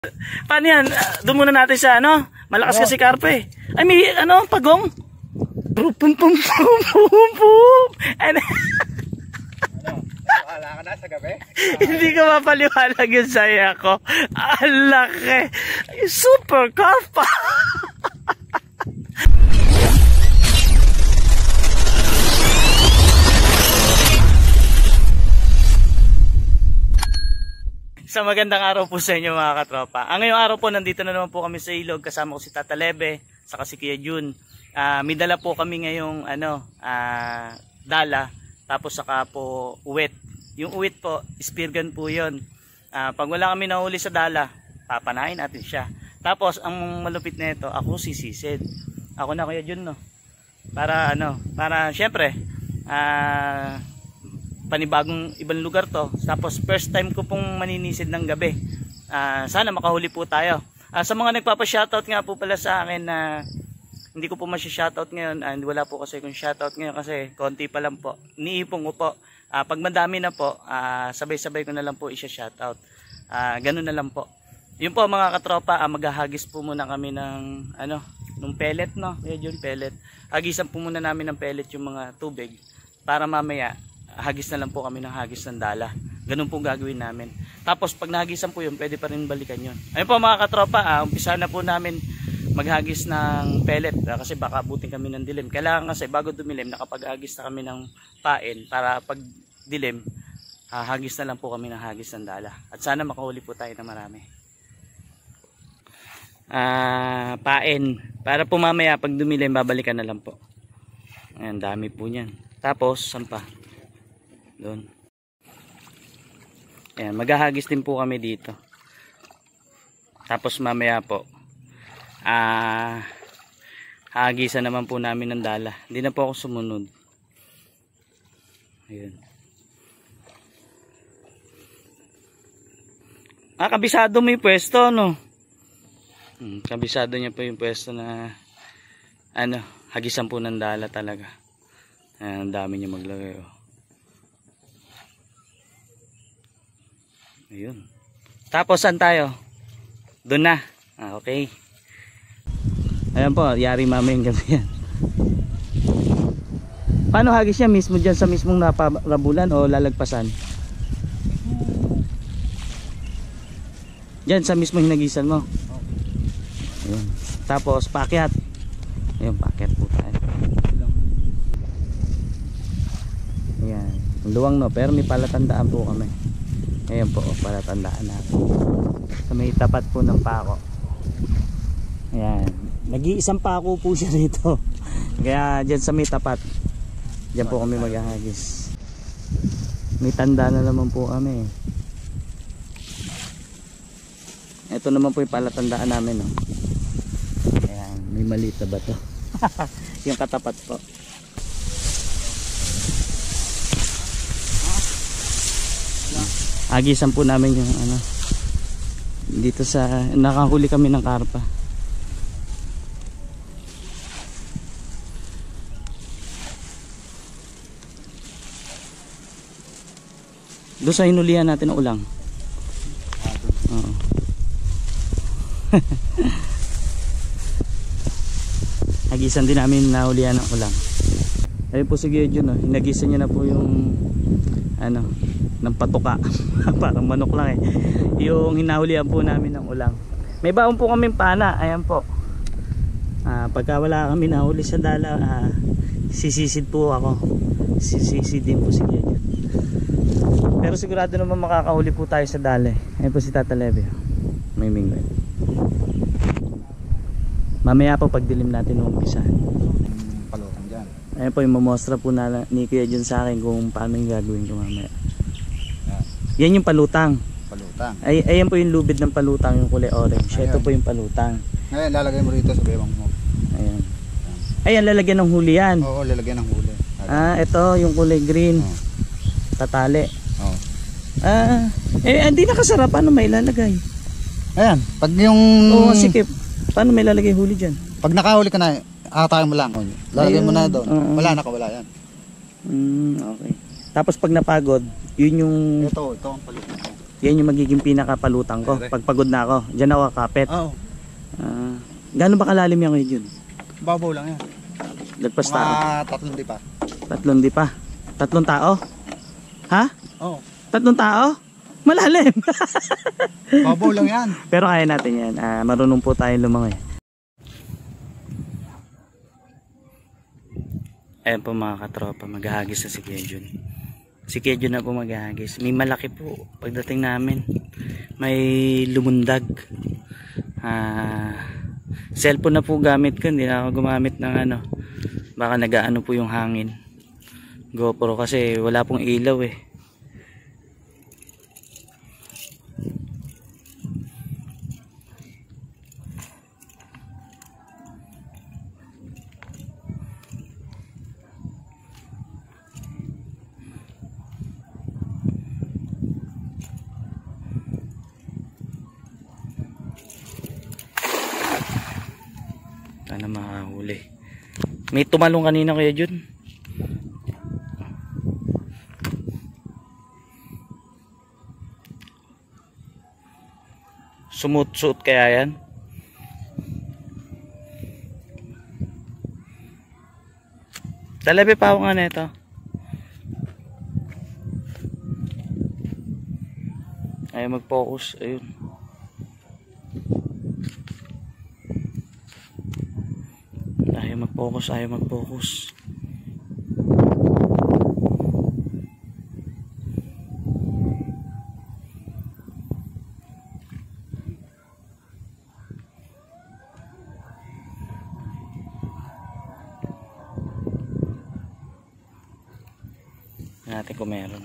Paano yan? Doon muna natin sa ano? Malakas kasi karpe. Ay may ano, pagong. Pum pum pum pum pum pum. Ano? Wala ka na sa gabi? Hindi ko mapaliwanag yung saya ko. Ang laki. Super karpa. Sa magandang araw po sa inyo mga katropa. Ngayong araw po nandito na naman po kami sa ilog. Kasama ko si Tata Lebe, saka si Kuya Jun. May dala po kami ngayong dala. Tapos saka po uwit. Yung uwit po, speargun po yun. Pag wala kami nahuli sa dala, papanahin natin siya. Tapos ang malupit na ito, ako sisisid. Ako na Kuya Jun, no? Para syempre, panibagong ibang lugar to. Tapos first time ko pong maninisid ng gabi. Sana makahuli po tayo. Sa mga nagpapa-shoutout nga po pala sa akin na hindi ko po masya-shoutout ngayon, and wala po kasi kung shoutout ngayon kasi konti pa lang po. Niipong ko po. Pag madami na po, sabay-sabay ko na lang po isya-shoutout. Ganun na lang po. Yun po mga katropa, maghahagis po muna kami ng nung pellet, no? Yun pellet. Hagisan po muna namin ng pellet yung mga tubig para mamaya hagis na lang po kami ng hagis ng dala. Ganun po gagawin namin. Tapos pag nahagisan po yun, pwede pa rin balikan yun. Ayun po mga katropa, umpisa na po namin maghagis ng pellet kasi baka abutin kami ng dilim. Kailangan kasi bago dumilim, nakapaghagis na kami ng pain para pag dilim, hagis na lang po kami ng hagis ng dala. At sana makahuli po tayo na marami. Pain. Para po mamaya pag dumilim, babalikan na lang po. Ayan, dami po niyan. Tapos, saan pa? Doon. Ayan, maghahagis din po kami dito. Tapos mamaya po hagisan naman po namin ng dala. Hindi na po ako sumunod. Ayun. Kabisado mo yung pwesto, no? Kabisado niya po yung pwesto na hagisan po ng dala talaga. Ayan, ang dami niya maglagay, oh. Ayun. Tapos saan tayo? Doon na. Okay. Ayan po, yari mamayang gabi yan. Paano hagis niya? Mismo dyan sa mismong naparabulan o lalagpasan? Dyan sa mismong hinagisan mo. Ayun. Tapos paakyat. Ayun, paakyat po tayo. Ayan. Luwang, no, pero may palatandaan po kami. Ayan po, para tandaan natin. So, may tapat po ng pako. Ayan. Nag-iisang pako po siya rito. Kaya dyan sa may tapat, dyan po kami maghahagis. May tanda na naman po kami. Ito naman po yung palatandaan namin, no? Ayan, may maliit na bato. Yung katapat po. Agisan po namin yung dito sa nakahuli kami ng karpa. Doon sa hinulihan natin ng ulang. Oo. Agisan din namin nahulihan ng ulang. Ayun po si Gideon, no? Hinagisan niya na po yung ng patuka. Parang manok lang eh. Yung hinahulihan po namin ng ulang. May baon po kaming pana. Ayan po. Pagka wala kami nahuli sa dala, sisisid po ako. Sisisid din po si Gideon. Pero sigurado naman makakahuli po tayo sa dala. Ayan po si Tata Lebe. May mingwet. Mamaya po pagdilim natin ng umpisa. Palutang dyan. Ayan po yung mamostra po na ni Kuya Jun sa akin kung paano yung gagawin ko mamaya. Yan yung palutang. Palutang. Ayan po yung lubid ng palutang, yung kulay orange. Ito po yung palutang. Ngayon lalagay mo rito sa bewang mo. Ayan. Ayan, lalagyan ng huli yan. Oo, lalagyan ng huli. Ito yung kulay green. Tatali. Oo. Hindi nakasarap. Paano may lalagay? Ayan, pag yung Oo, sikip. Paano may lalagay huli dyan? pag nakahuli ka na, atayin mo lang. Lalagyan mo na doon. Wala, nakawala yan. Okay. Tapos pag napagod, yun yung... Ito ang palutang. Yan yung magiging pinakapalutang ko. Pag pagod na ako, dyan ako kakapit. Oo. Gaano ba kalalim yan ngayon? Babaw lang yan. Lagpas tao? Mga 3 di pa. 3 di pa? 3 tao? Ha? Oo. 3 tao? Malalim! Babaw lang yan. Pero kaya natin yan. Marunong po tayo lumangoy. Ayan po mga katropa, maghahagis na si Kejun. Si Kejun na po maghahagis. May malaki po pagdating namin. May lumundag. Cellphone na po gamit ko. Hindi na ako gumamit ng ano. Baka nagaano po yung hangin. GoPro kasi wala pong ilaw eh. Sana makahuli. May tumalong kanina kaya Jun. Sumut-suot kaya yan? Talabi pa ako nga nito. Ayaw mag-focus. Ayun. Ayaw mag-focus. Natin kung meron.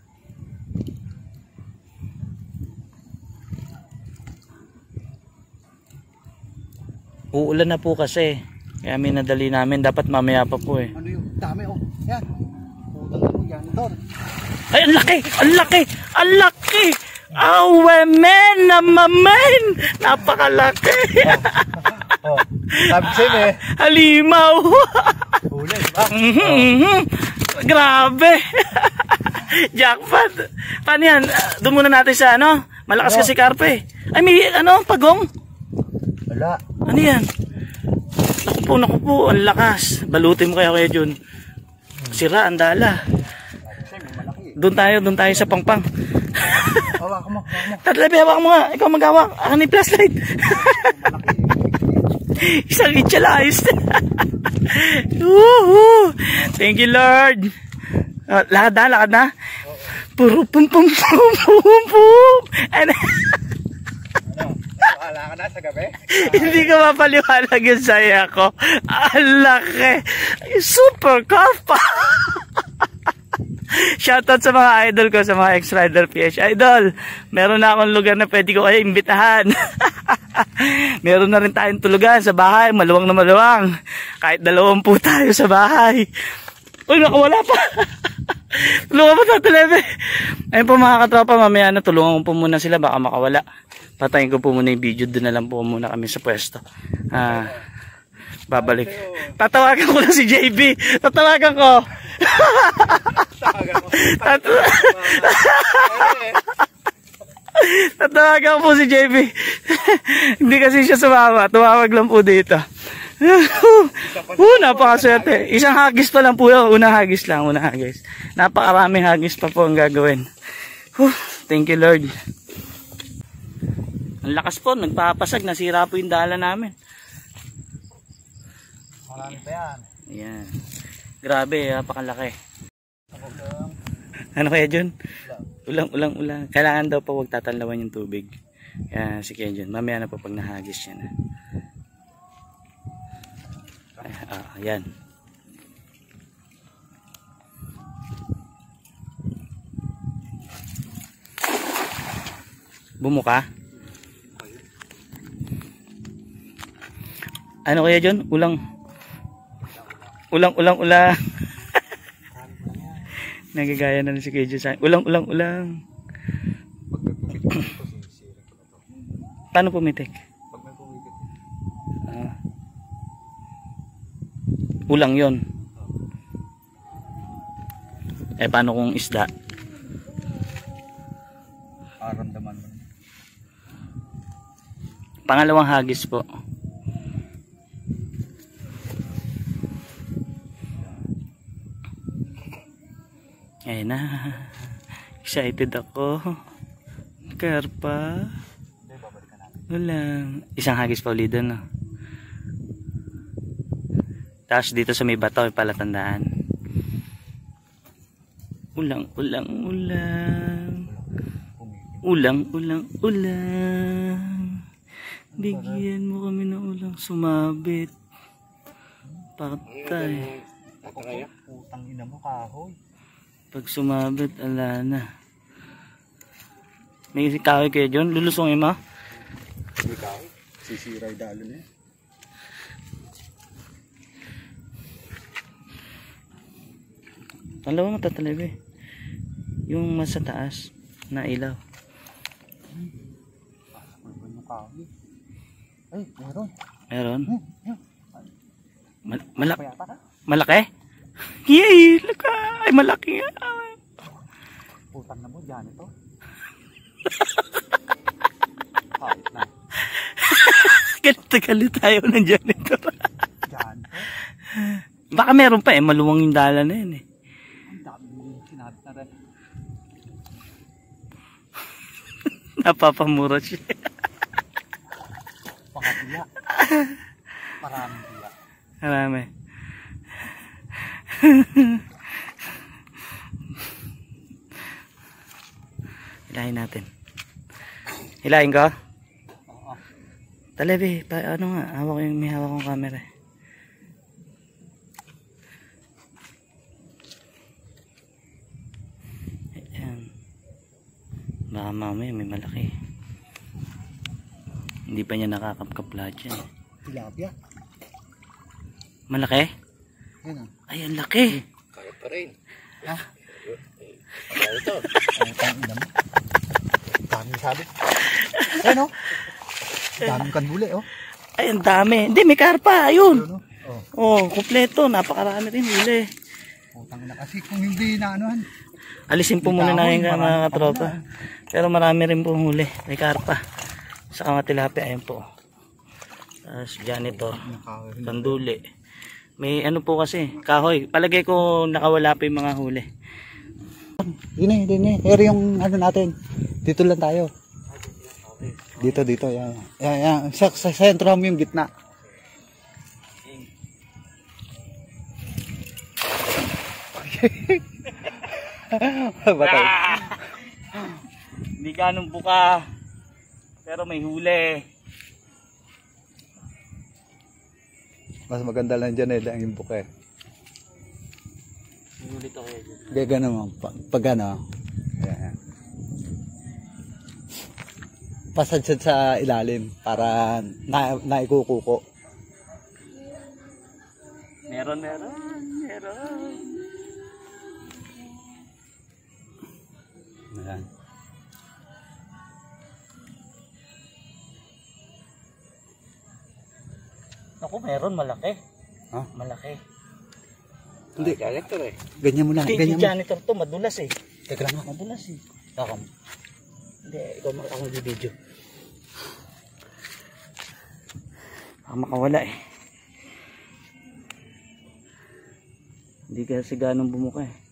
Uulan na po kasi. Kaya minadali namin. Dapat mamaya pa po eh. Ano yung dami oh. Yan. Putang mo yan doon. Ay, ang laki! Ang laki! Ang laki! Awe men! Namamen! Napakalaki! Oh. Sabi sa'yo eh. Halimaw! Huli, diba? Grabe! Jackpot! Paano yan? Doon muna natin sa ano? Malakas kasi karpe. Ay may ano? Pagong? Wala. Ano yan? Naku po, ang lakas. Balutin mo kaya Jun. Sira, ang dala. Doon tayo sa pangpang. Hawak mo. Tatlabi, hawak mo nga. Ikaw maghawak. Akin ni flashlight. Isang itchalayos. Thank you Lord. Lakad na. Puro pum pum pum pum pum. Wala ka na sa gabi? Hindi ko mapaliwanag yung saya ko. Ang laki. Super kapa. Shoutout sa mga idol ko, sa mga ex-rider PH. Idol, meron na akong lugar na pwede ko kayo imbitahan. Meron na rin tayong tulugan sa bahay. Maluwang na maluwang. Kahit 20 tayo sa bahay. Uy, nakawala pa. Tulungan mo sa telebe. Ayun po mga katropa, mamaya na tulungan ko po muna sila. Baka makawala. Patayin ko po muna yung video. Doon na lang po muna kami sa pwesto. Babalik. Tatawagan ko lang si JB. Tatawagan ko. Tatawagan po si JB. Hindi kasi siya sumama. Tumawag lang po dito. Napakaswerte. Isang hagis pa lang po yun. Unang hagis lang. Napakaraming hagis pa po ang gagawin. Thank you Lord. Ang lakas po. Nagpapasag. Nasira po yung dala namin. Marami pa yan. Ayan. Grabe. Napakalaki. Ano kaya Jun? Ulang. Kailangan daw pa huwag tatanlawan yung tubig. Kaya si Kenjon. Mamaya na po pag nahagis siya na. Ayan. Bumuka? Ano kaya John? Ulang. Nagagaya na si Kenjon sa ulang. Paano pumitik? Ulang yon. Paano kung isda? Parang Pangalawang hagis po. Ayun na. Excited ako. Karpa. Walang. Isang hagis pa ulit doon. No? Tapos dito sa may bato, palatandaan. Ulang. Bigyan mo kami ng ulang. Sumabit. Patay. Putang ina mo, kahoy. Pag sumabit, ala na. May kahoy kayo dyan? Lulusongin mo? May kahoy. Sisira yung dalo niya. Dalawa matatalib eh. Yung mas sa taas na ilaw. Ay, meron. Meron? Malaki? Yay! Laka! Ay, malaki nga. Putang na mo, dyan ito. Galit tayo ng janitor. Dyan ito. Baka meron pa eh. Maluwang yung dala na yun eh. Ang dami mo sinabi na rin. Napapamura siya. Pangatiya. Maraming tiya. Marami. Hilahin natin. Hilahin ka? Oo. Talabi, ano nga, may hawak kong camera. Ayan. Baka mamaya may malaki. Hindi pa niya nakakapkapla dyan. Tilapia. Malaki? Yan ah. Ay, ang laki. Kaya pa rin. Ha? Kaya ito. Ay, tang ina mo. Daming sabit. Ayan o. Daming kanbuli oh. Ay, ang dami. Hindi, may karpa. Ayun. Oh. Oh, kumpleto. Napakarami rin huli. Putang ina kasi kung hindi na anuhan. Alisin po muna namin mga katropa. Pero marami rin po huli. May karpa. Sa mga tilapia. Ayun po. Tapos janitor. Kanduli. May ano po kasi. Kahoy. Palagay ko nakawala pa yung mga huli. Dini. Pero yung ano natin. Dito lang tayo. Dito. Yan. Sa sentro mo yung gitna. Batay. Hindi ganun buka. Pero may huli. Mas maganda lang dyan ang yung buke. May huli to kayo. Gagano mo. Pag ano. Ayan. Pasadsad sa ilalim para naikukuko. Meron. Ayan. Ako, meron. Malaki. Ha? Malaki. Hindi. Janitor eh. Ganyan mo lang. Hindi, Ganyan mo. janitor to. Madulas eh. Teka lang ako. Madulas eh. Ako. Hindi, ikaw ako mag-video. Baka makawala eh. Hindi kasi ganong bumuka eh.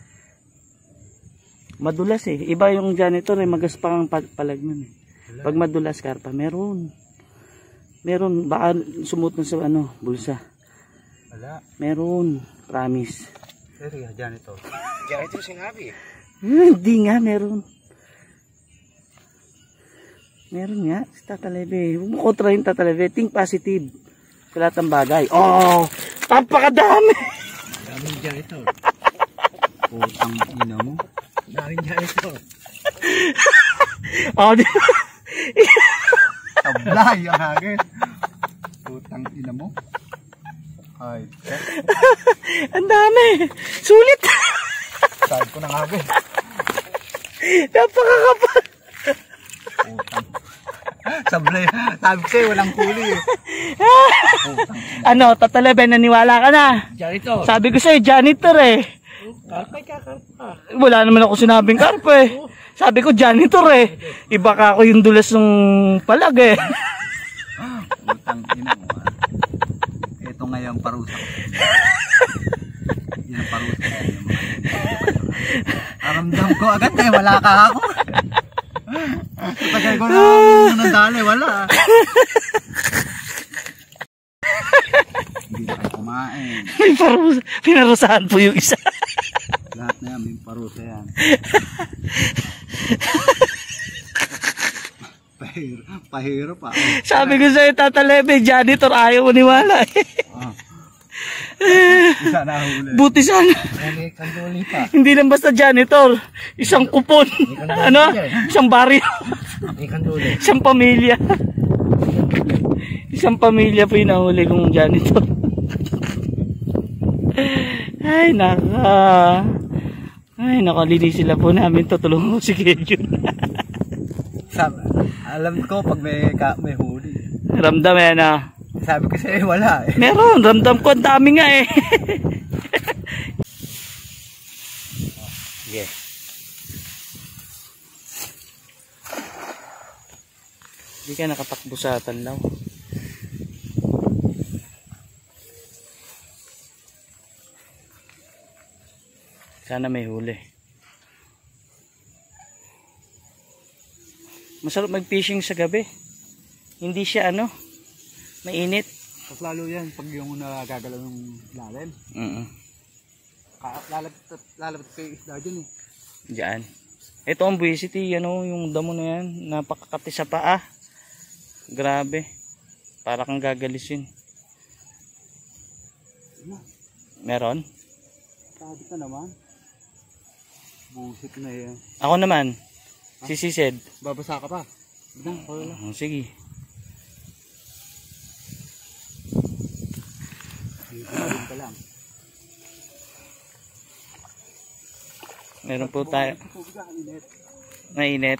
Madulas eh. Iba yung janitor eh. Magaspang ang palag nun eh. Pag madulas karpa, meron. Meron. Baka sumut na sa ano, bulsa. Wala. Meron. Promise. Pero janitor. Janitor sinabi eh. Hindi nga, meron. Meron nga. Si Tatalebe. Huwag mo kontrahin Tatalebe. Think positive. Sa lahat ng bagay. Oh! Napakadami! Daming janitor. Putang ina mo. Daming janitor. Oh, di ba? Tablay ang hagin. Putang ina mo. Ay. Ang dami! Sulit! Sabi ko ng hagin. Napakakapal! Putang. Sablay. Sabi ko sa'yo, walang huli eh. Ano, Tatalebe, naniwala ka na? Janitor. Sabi ko sa'yo, janitor eh. Karpay ka, karpa. Wala naman ako sinabing karpa eh. Sabi ko, janitor eh. Iba ka ako yung dulas ng palag eh. parusa ko. Yan ang parusa ko. Aramdam ko agad eh, wala ka ako. Tagal ko na nandali, wala. Hindi na kayo kumain. May parusa. Pinarusahan po yung isa. Lahat na yan, may parusa yan. Pahiro pa. Sabi ko sa'yo, Tata Lebe, janitor, ayaw mo niwala eh. Isa na huli. Buti sana. May kanduli pa. Hindi lang basta janitor. Isang kupon. Ano? Isang baryo. May kanduli. Isang pamilya. Isang pamilya po yung nahuli kong janitor. Ay, nakalinis sila po namin. Tutulungan ko si Kejun. Alam ko pag may huli. Ramdam yan ah. Sabi ko sa'yo, wala eh. Meron, ramdam ko ang dami nga eh. Yeah. Hindi ka nakatakbo sa Tanlaw. Sana may huli. Masarap mag-fishing sa gabi. Hindi siya mainit. Mas lalo yan pag yung nagagalaw ng lalim. Lalabot kayo isda dyan eh. Diyan. Ito ang buwisity, yung damo na yan. Napakakati sa paa. Grabe. Para kang gagalisin. Meron? Sabi ka naman. Busit na yan. Ako naman. Sisised. Babasa ka pa. Sige. Ka lang. Meron po tayo. Mainit.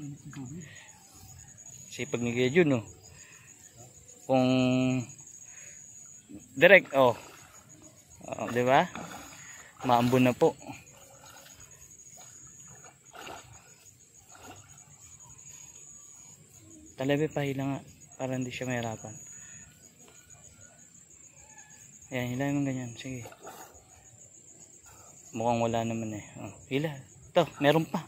Sipag ni Kejun, no? Kung direct, di ba? Maambon na po. Talabi pahila nga para hindi siya mahirapan. Ayan, hilahin mo ganyan. Sige. Mukhang wala naman eh. Hila. Ito, meron pa.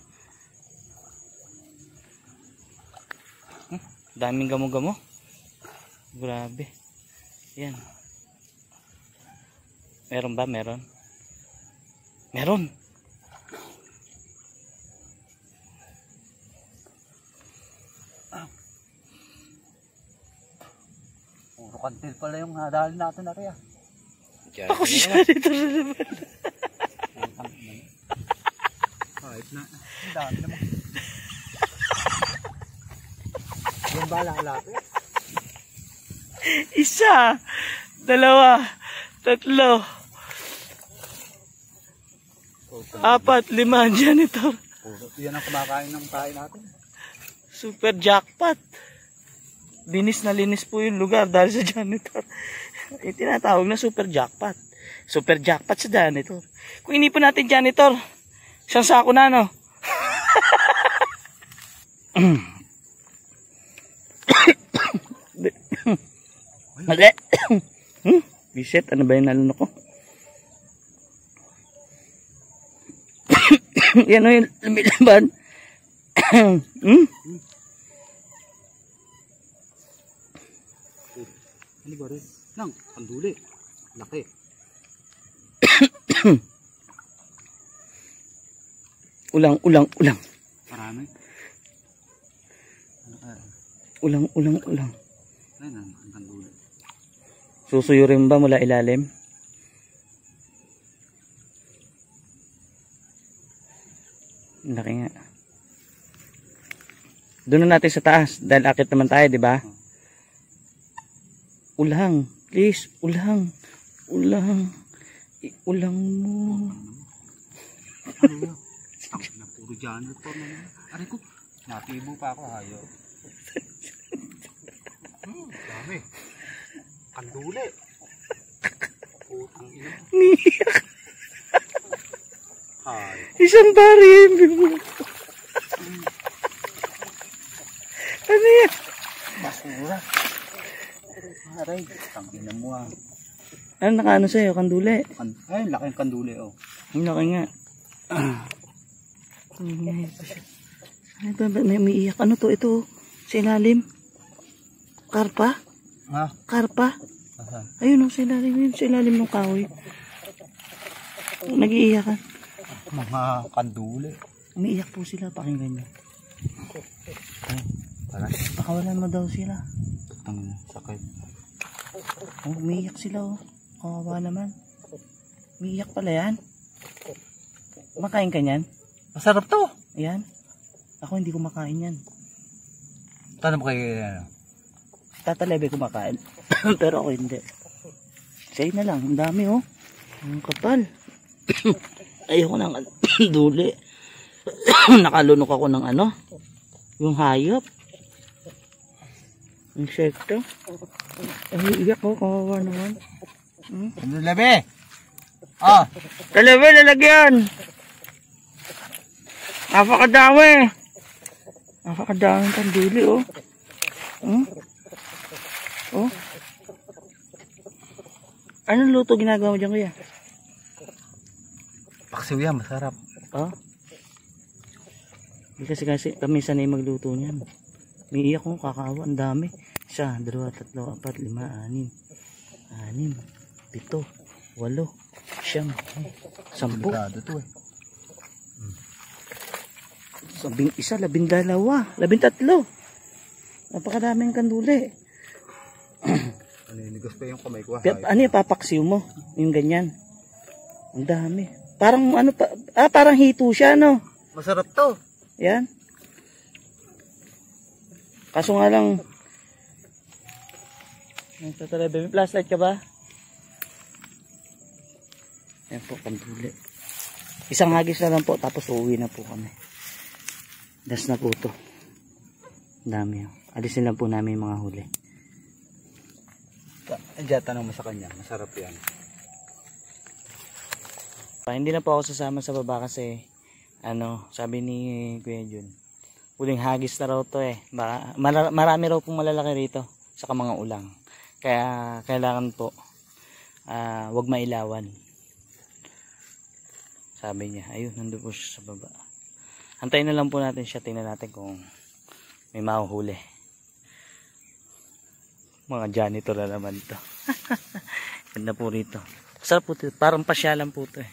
Daming gamo-gamo. Grabe. Yan. Meron ba? Meron. Meron. Puro kantil pala yung dahil natin na kaya. Ako si janitor na naman. Kahit na. Dami naman. Yung bala lapit. Isa, dalawa, tatlo, apat, lima, janitor. Yan ang kumakain ng tayo natin. Super jackpot. Linis na linis po yung lugar dahil sa janitor. Tinatawag na super jackpot. Super jackpot sa janitor. Kung inipon natin janitor, isang sako na Mali. Bisit, ano ba yung nalunok ko? Yan o yung lumilaban. Ano ba rin? Nang, panduli. Laki. Ulang. Marami. Ulang. Ayun, ang panduli. Susuyo rin ba mula ilalim? Laki nga. Doon na natin sa taas dahil akit naman tayo, di ba? Ulang, please, ulang. Ulang mo. Ano yun? Na puro janitor na yun. Aray ko, natibo pa ako, hayo. Dami. Kanduli. Putang ina. Niyak. Hayo. Isang barin. Ano yan? Basura. Aray, tangina mo ah. Ano nakaano sa'yo? Kanduli. Ay, laking kanduli oh. Ang laki nga. Ano ba? May umiiyak. Ano to? Ito. Sa ilalim. Karpa? Ha? Karpa? Asan? Ayun o, sa ilalim yun. Sa ilalim ng kahoy. Nag-iiyakan. Mga kanduli. Umiiyak po sila. Pakinggan nyo. Ay, Para pakawalan mo daw sila. ang sakit. Oh, umiiyak sila oh. Kawawa naman. Umiiyak pala yan. Makain ka niyan? Masarap to. Ayan. Ako hindi kumakain yan. Tanong mo kay ano? Tatalebe kumakain. Pero ako hindi. Sa'yo na lang. Ang dami oh. Ang kapal. Ayoko ng duli. Nakalunok ako ng ano. Yung hayop. Insekto. Ay, iyak ko. Kawawa naman. Ano labi? Ah, Talebe, lalagyan. Napakadami. Napakadaming kandili oh. Oh. Anong luto ginagawa mo dyan kuya? paksiw yan, masarap. Oh. Hindi kasi kami sanay magluto niyan. May iyak ko, kakawa, ang dami. 1, 2, 3, 4, 5, 6, 7, 8, 9, 10, 10. Delikado to eh. 11, 12, 13. Napakadaming kanduli. Naninigos pa yung kamay ko. Ano yung papaksiw mo? Yung ganyan. Ang dami. Parang ano pa, parang hito siya no. Masarap to. Yan. Kaso nga lang, may flashlight ka ba? Yan po, kanduli. Isang hagis na lang po, tapos uuwi na po kami. Das na po to. Dami. Alisin lang po namin yung mga huli. Andiyan, tanong mo sa kanya. Masarap yan. Hindi na po ako sasama sa baba kasi sabi ni Kuya Jun, huling hagis na raw to eh. Marami raw pong malalaki rito saka mga ulang. Kaya kailangan po wag mailawan. Sabi niya. Ayun, nandun po siya sa baba. Antayin na lang po natin siya. Tingnan natin kung may mahuhuli. Mga janitor na naman to. Ganda po rito. Sarap po ito. Parang pasyalan po ito eh.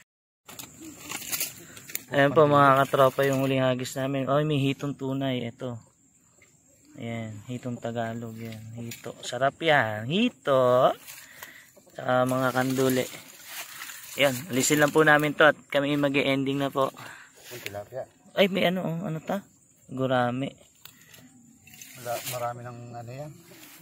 Ayan po mga katropa yung huling hagis namin. Oh, may hitong tunay. Ito. Ayan. Hitong Tagalog. Yan. Hito. Sarap yan. Hito. Saka mga kanduli. Ayan. Alisin lang po namin to at kami mag-ending na po. Ay, may ano ta? Gurami. Marami ng ano yan.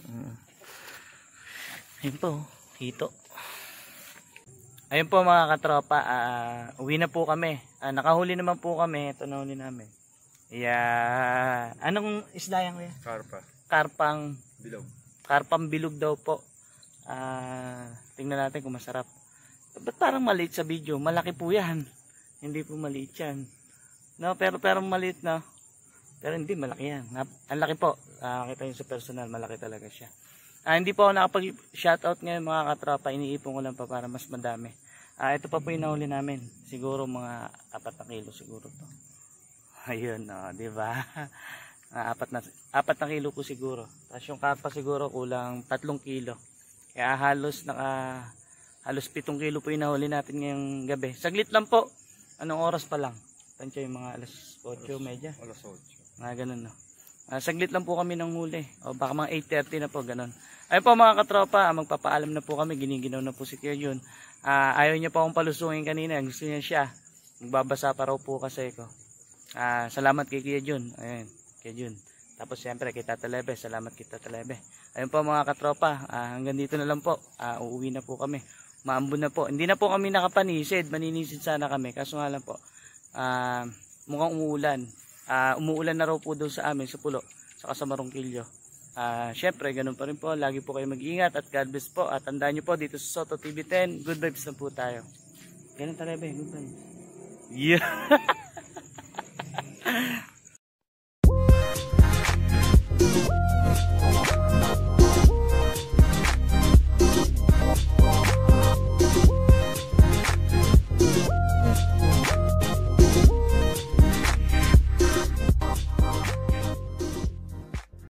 Ayun po. Hito. Ayun po mga katropa, uwi na po kami. Nakahuli naman po kami. Ito nahuli namin. Yeah. Anong isda yan kuya? Karpa. Karpang Bilog. Karpang bilog daw po. Tingnan natin kung masarap. Ba't parang maliit sa video? Malaki po yan. Hindi po maliit yan. No, pero maliit no. Pero hindi, malaki yan. Ang laki po. Kita nyo sa personal, malaki talaga siya. Hindi po ako nakapag-shoutout ngayon mga katropa. Iniipon ko lang pa para mas madami. Ito pa po yung nahuli namin. Siguro mga 4 na kilo siguro to. Ayun, no, di ba? 4 na kilo po siguro. Tapos yung karpa siguro kulang 3 kilo. Kaya halos 7 kilo po yung nahuli natin ngayong gabi. Saglit lang po. Anong oras pa lang? Tansya yung mga alas 8:30. Alas 8. Mga ganun no. Saglit lang po kami ng huli. O baka mga 8:30 na po, ganun. Ayun po mga katropa, magpapaalam na po kami. Giniginaw na po si Kuya Jun. Ayaw niya pa akong palusungin kanina. Gusto niya siya. Magbabasa pa raw po kasi ko. Salamat kay Kuya Jun. Ayun, Kuya Jun. Tapos siyempre kay Tata Lebe. Salamat kay Tata Lebe. Ayun po mga katropa, hanggang dito na lang po. Uuwi na po kami. Maambon na po. Hindi na po kami nakapanisid. Maninisid sana kami. Kaso nga lang po, mukhang umuulan. Umuulan na raw po doon sa amin sa Pulo, saka sa Marongkilyo. Syempre ganun pa rin po, lagi po kayo mag-ingat at God bless po. At tandaan nyo po dito sa Soto TV 10, good vibes na po tayo. Ganun talaga, good vibes. Yeah.